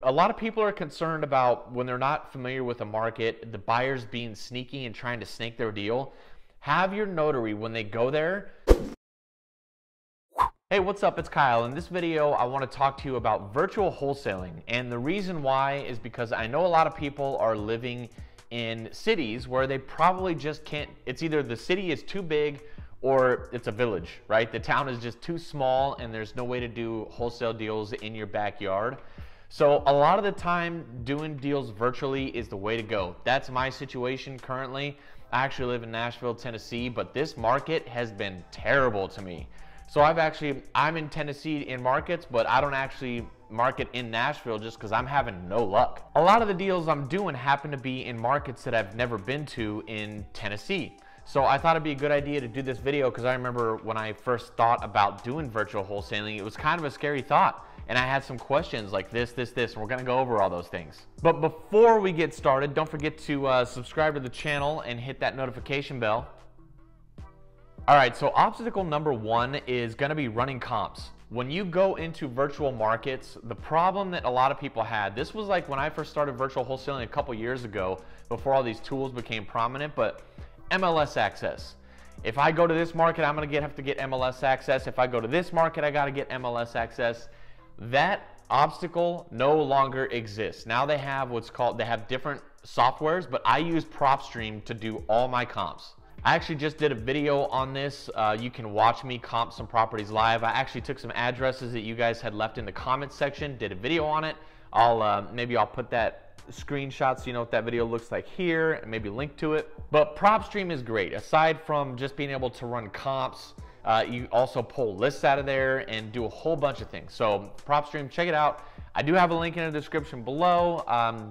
a lot of people are concerned about when they're not familiar with a market, the buyers being sneaky and trying to snake their deal. Have your notary, when they go there. Hey, what's up? It's Kyle. In this video, I want to talk to you about virtual wholesaling. And the reason why is because I know a lot of people are living in cities where they probably just can't, it's either the city is too big or it's a village, right? The town is just too small and there's no way to do wholesale deals in your backyard. So a lot of the time doing deals virtually is the way to go. That's my situation currently. I actually live in Nashville, Tennessee, but this market has been terrible to me. So I'm in Tennessee in markets, but I don't actually market in Nashville just because I'm having no luck. A lot of the deals I'm doing happen to be in markets that I've never been to in Tennessee. So I thought it'd be a good idea to do this video because I remember when I first thought about doing virtual wholesaling, it was kind of a scary thought. And I had some questions like this, and we're gonna go over all those things. But before we get started, don't forget to subscribe to the channel and hit that notification bell. All right, so obstacle number one is gonna be running comps. When you go into virtual markets, the problem that a lot of people had, this was like when I first started virtual wholesaling a couple years ago, before all these tools became prominent, but MLS access. If I go to this market, I'm gonna have to get MLS access. If I go to this market, I gotta get MLS access. That obstacle no longer exists. Now they have they have different softwares, but I use PropStream to do all my comps. I actually just did a video on this. You can watch me comp some properties live. I actually took some addresses that you guys had left in the comments section, did a video on it. Maybe I'll put that screenshot so you know what that video looks like here, and maybe link to it. But PropStream is great. Aside from just being able to run comps, you also pull lists out of there and do a whole bunch of things. So PropStream, check it out. I do have a link in the description below.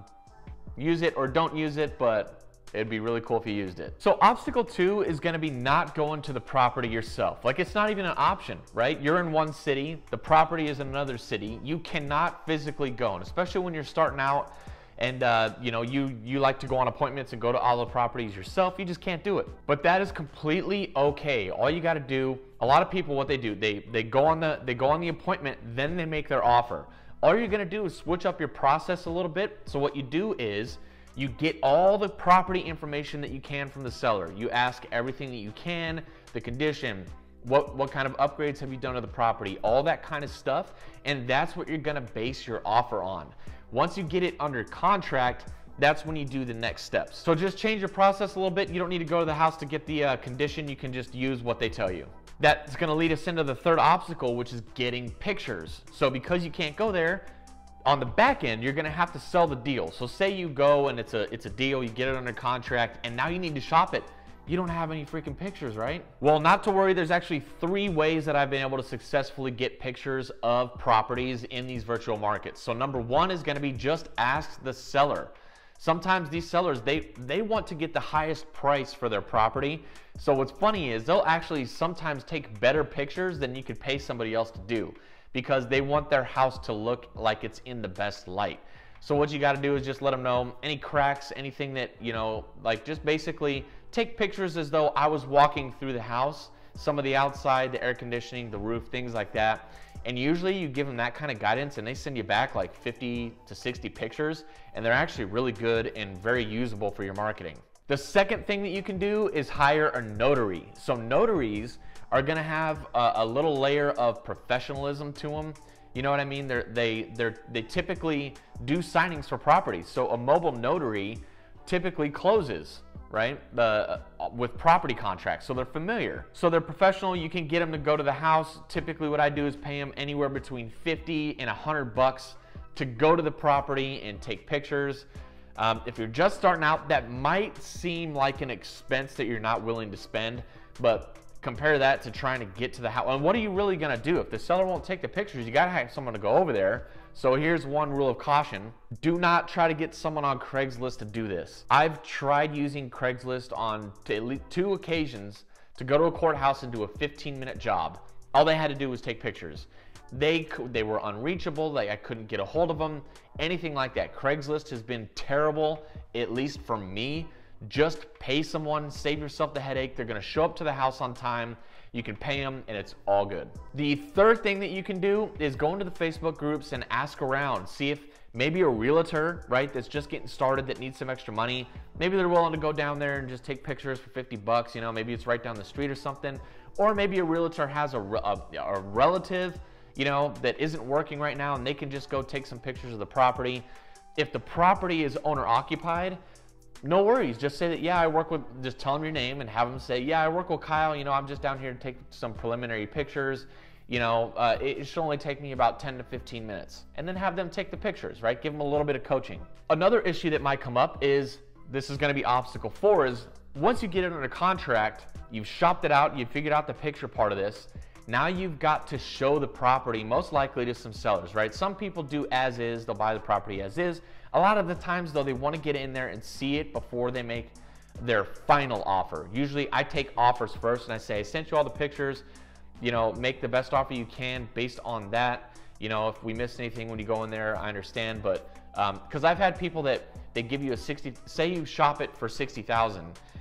Use it or don't use it, but it'd be really cool if you used it. So obstacle two is gonna be not going to the property yourself. Like, it's not even an option, right? You're in one city, the property is in another city. You cannot physically go, and especially when you're starting out and you know, you like to go on appointments and go to all the properties yourself, you just can't do it. But that is completely okay. All you gotta do, a lot of people, what they do, they go on the appointment, then they make their offer. All you're gonna do is switch up your process a little bit. So what you do is, you get all the property information that you can from the seller. You ask everything that you can, the condition, what kind of upgrades have you done to the property, all that kind of stuff, and that's what you're gonna base your offer on. Once you get it under contract, that's when you do the next steps. So just change your process a little bit. You don't need to go to the house to get the condition. You can just use what they tell you. That's gonna lead us into the third obstacle, which is getting pictures. So because you can't go there, on the back end, you're gonna have to sell the deal. So say you go and it's a deal, you get it under contract, and now you need to shop it. You don't have any freaking pictures, right? Well, not to worry, there's actually 3 ways that I've been able to successfully get pictures of properties in these virtual markets. So number one is gonna be just ask the seller. Sometimes these sellers, they want to get the highest price for their property. So what's funny is they'll actually sometimes take better pictures than you could pay somebody else to do, because they want their house to look like it's in the best light. So what you gotta do is just let them know any cracks, anything that, you know, like just basically take pictures as though I was walking through the house, some of the outside, the air conditioning, the roof, things like that. And usually you give them that kind of guidance and they send you back like 50 to 60 pictures, and they're actually really good and very usable for your marketing. The second thing that you can do is hire a notary. So notaries are gonna have a little layer of professionalism to them. You know what I mean? They typically do signings for properties. So a mobile notary typically closes, right? With property contracts, so they're familiar. So they're professional. You can get them to go to the house. Typically what I do is pay them anywhere between 50 and 100 bucks to go to the property and take pictures. If you're just starting out, that might seem like an expense that you're not willing to spend, but compare that to trying to get to the house. And what are you really gonna do? If the seller won't take the pictures, you gotta have someone to go over there. So here's one rule of caution. Do not try to get someone on Craigslist to do this. I've tried using Craigslist on at least 2 occasions to go to a courthouse and do a 15-minute job. All they had to do was take pictures. They were unreachable, like I couldn't get a hold of them, anything like that. Craigslist has been terrible, at least for me. Just pay someone, save yourself the headache. They're gonna show up to the house on time. You can pay them and it's all good. The third thing that you can do is go into the Facebook groups and ask around. See if Maybe a realtor, right, that's just getting started that needs some extra money. Maybe they're willing to go down there and just take pictures for 50 bucks, you know, maybe it's right down the street or something. Or maybe a realtor has a relative, you know, that isn't working right now and they can just go take some pictures of the property. If the property is owner occupied, no worries, just say that, yeah, I work with, just tell them your name and have them say, yeah, I work with Kyle, you know, I'm just down here to take some preliminary pictures. You know, it should only take me about 10 to 15 minutes. And then have them take the pictures, right? Give them a little bit of coaching. Another issue that might come up is, this is gonna be obstacle 4, is once you get it under contract, you've shopped it out, you've figured out the picture part of this, now you've got to show the property, most likely to some sellers, right? Some people do as is, they'll buy the property as is. A lot of the times though, they wanna get in there and see it before they make their final offer. Usually I take offers first and I say, I sent you all the pictures, you know, make the best offer you can based on that. You know, if we miss anything when you go in there, I understand, but because I've had people that they give you a 60, say you shop it for 60,000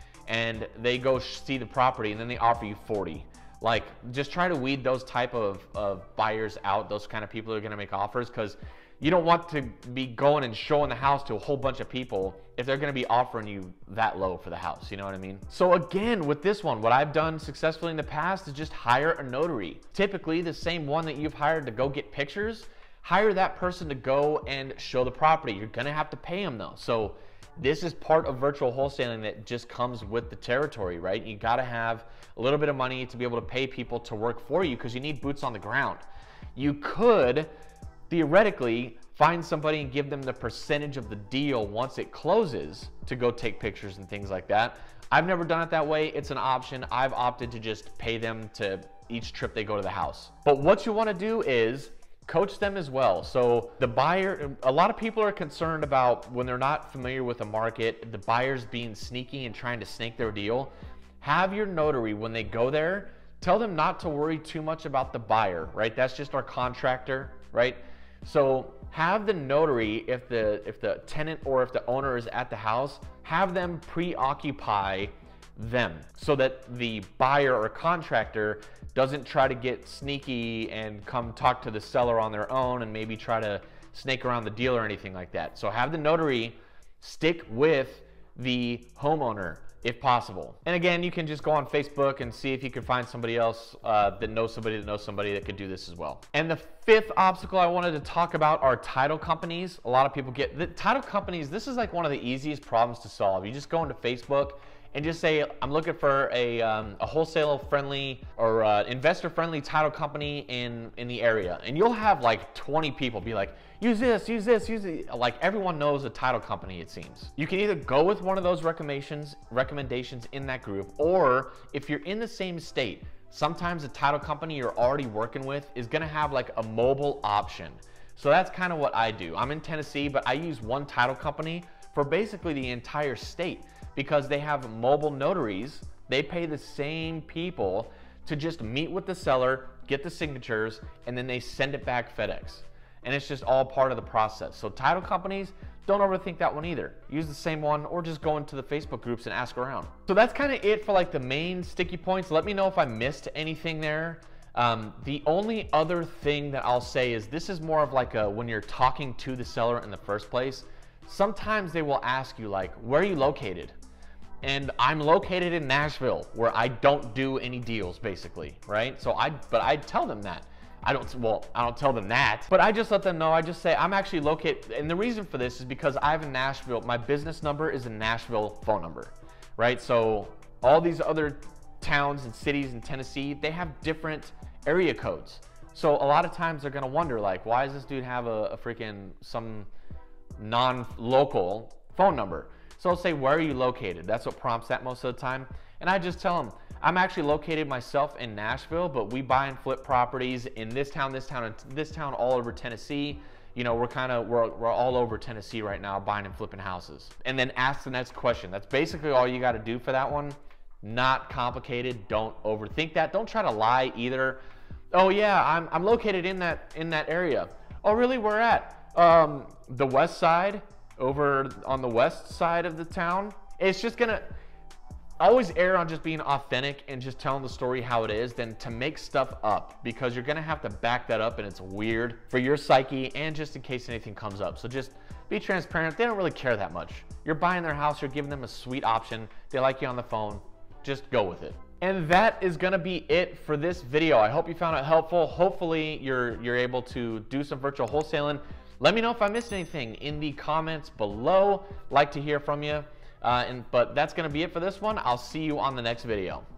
and they go see the property and then they offer you 40. Like, just try to weed those type of buyers out, those kind of people that are gonna make offers, because you don't want to be going and showing the house to a whole bunch of people if they're gonna be offering you that low for the house, you know what I mean? So again, with this one, what I've done successfully in the past is just hire a notary. Typically the same one that you've hired to go get pictures, hire that person to go and show the property. You're gonna have to pay them though. So this is part of virtual wholesaling that just comes with the territory, right? You gotta have a little bit of money to be able to pay people to work for you because you need boots on the ground. You could theoretically find somebody and give them the percentage of the deal once it closes to go take pictures and things like that. I've never done it that way. It's an option. I've opted to just pay them to each trip they go to the house. But what you want to do is coach them as well. So the buyer, a lot of people are concerned about when they're not familiar with the market, the buyers being sneaky and trying to snake their deal. Have your notary, when they go there, tell them not to worry too much about the buyer, right? That's just our contractor, right? So have the notary, if the tenant or if the owner is at the house, have them preoccupy them so that the buyer or contractor doesn't try to get sneaky and come talk to the seller on their own and maybe try to snake around the deal or anything like that. So have the notary stick with the homeowner if possible. And again, you can just go on Facebook and see if you can find somebody else that knows somebody that could do this as well. And the 5th obstacle I wanted to talk about are title companies. A lot of people get the title companies. This is like one of the easiest problems to solve. You just go into Facebook and just say, I'm looking for a wholesale friendly or investor friendly title company in the area. And you'll have like 20 people be like, use this, use this, use it. Like, everyone knows a title company, it seems. You can either go with one of those recommendations in that group, or if you're in the same state, sometimes a title company you're already working with is gonna have like a mobile option. So that's kind of what I do. I'm in Tennessee, but I use one title company for basically the entire state because they have mobile notaries. They pay the same people to just meet with the seller, get the signatures, and then they send it back FedEx. And it's just all part of the process. So title companies, don't overthink that one either. Use the same one or just go into the Facebook groups and ask around. So that's kind of it for like the main sticky points. Let me know if I missed anything there. The only other thing that I'll say is this is more of like when you're talking to the seller in the first place, sometimes they will ask you like, where are you located? And I'm located in Nashville, where I don't do any deals basically, right? So but I tell them that. I don't tell them that, but I just let them know. I just say I'm actually located, and the reason for this is because I have a Nashville, my business number is a Nashville phone number, right? So all these other towns and cities in Tennessee, they have different area codes. So a lot of times they're gonna wonder like, why does this dude have a freaking, some non-local phone number? So I'll say, where are you located? That's what prompts that most of the time. And I just tell them, I'm actually located myself in Nashville, but we buy and flip properties in this town, and this town all over Tennessee. You know, we're all over Tennessee right now buying and flipping houses. And then ask the next question. That's basically all you got to do for that one. Not complicated. Don't overthink that. Don't try to lie either. Oh yeah, I'm located in that area. Oh really? Where at? The west side, over on the west side of the town. It's just gonna, always err on just being authentic and just telling the story how it is than to make stuff up, because you're gonna have to back that up and it's weird for your psyche and just in case anything comes up. So just be transparent. They don't really care that much. You're buying their house, you're giving them a sweet option. They like you on the phone, just go with it. And that is gonna be it for this video. I hope you found it helpful. Hopefully you're able to do some virtual wholesaling. Let me know if I missed anything in the comments below. Like to hear from you. But that's going to be it for this one. I'll see you on the next video.